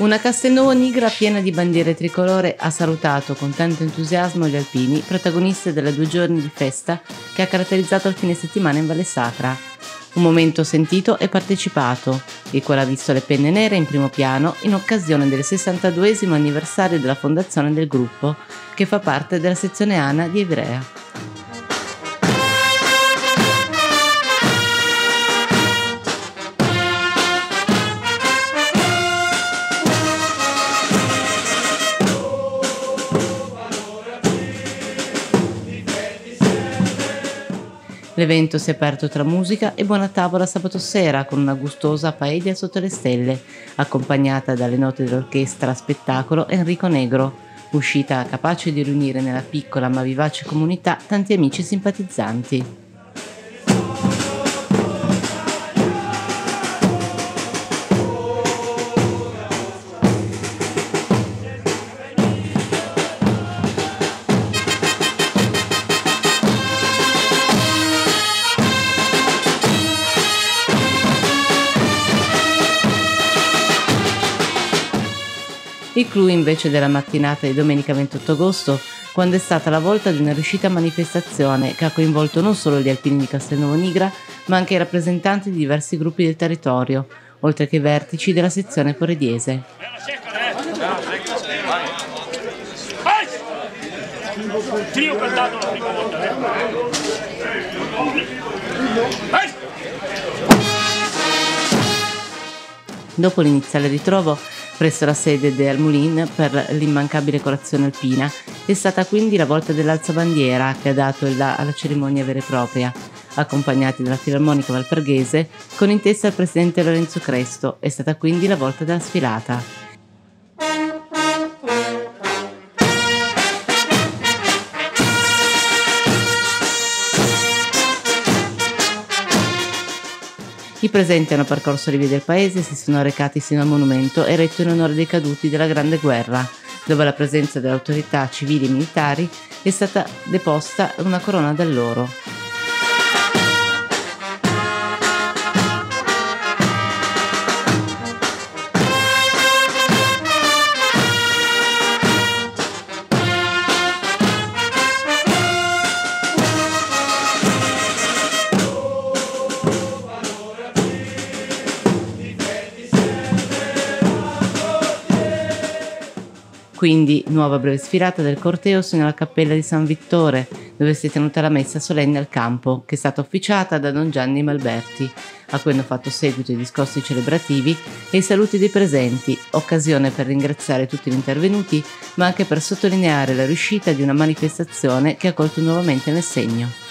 Una Castelnuovo Nigra piena di bandiere tricolore ha salutato con tanto entusiasmo gli alpini, protagonisti delle 2 giorni di festa che ha caratterizzato il fine settimana in Valle Sacra. Un momento sentito e partecipato, il quale ha visto le penne nere in primo piano in occasione del 62esimo anniversario della fondazione del gruppo, che fa parte della sezione ANA di Ivrea. L'evento si è aperto tra musica e buona tavola sabato sera con una gustosa paella sotto le stelle, accompagnata dalle note dell'orchestra spettacolo Enrico Negro, uscita capace di riunire nella piccola ma vivace comunità tanti amici simpatizzanti. Il clou invece della mattinata di domenica 28 agosto, quando è stata la volta di una riuscita manifestazione che ha coinvolto non solo gli alpini di Castelnuovo Nigra, ma anche i rappresentanti di diversi gruppi del territorio, oltre che i vertici della sezione porediese. Dopo l'iniziale ritrovo presso la sede del Moulin per l'immancabile colazione alpina, è stata quindi la volta dell'alzabandiera che ha dato il là alla cerimonia vera e propria, accompagnati dalla Filarmonica Valperghese con in testa il presidente Lorenzo Cresto. È stata quindi la volta della sfilata. I presenti hanno percorso le vie del paese e si sono recati sino al monumento eretto in onore dei caduti della Grande Guerra, dove alla presenza delle autorità civili e militari è stata deposta una corona d'alloro. Quindi nuova breve sfilata del corteo sino alla cappella di San Vittore, dove si è tenuta la messa solenne al campo, che è stata officiata da Don Gianni Malberti, a cui hanno fatto seguito i discorsi celebrativi e i saluti dei presenti, occasione per ringraziare tutti gli intervenuti, ma anche per sottolineare la riuscita di una manifestazione che ha colto nuovamente nel segno.